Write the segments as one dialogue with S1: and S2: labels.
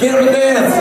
S1: Get up and dance.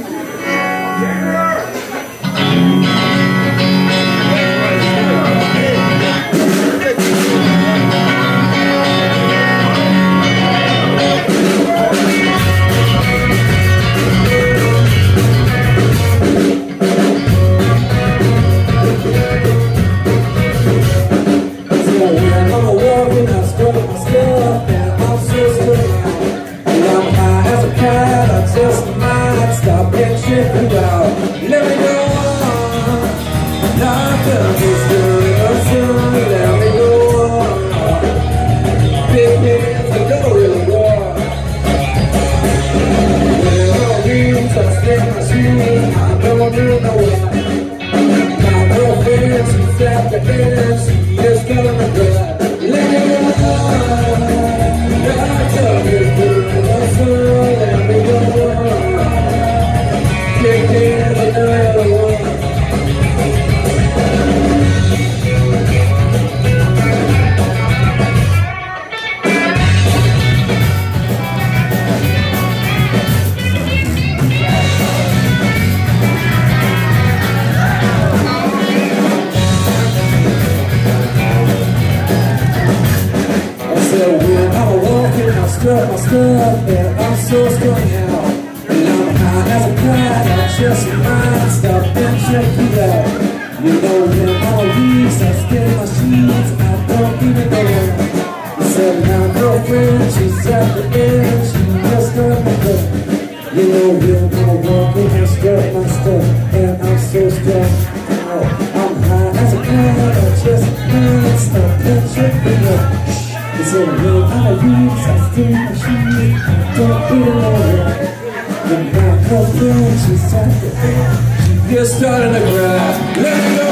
S2: My stuff, and I'm so strung out. And I'm high as a kite, I just might stop and check you out. You know when I'm weak, I skin my sheets, I don't even know her. I said my girlfriend, she's at the end, she just got my cup. You know when I'm walking, I strut my stuff, and I'm so strung out. I'm high as a kite, I just might stop and check you out. So when I reach, I still my shoes, don't feel alright. When my girlfriend, she's at the end, she just started to cry. Let me go.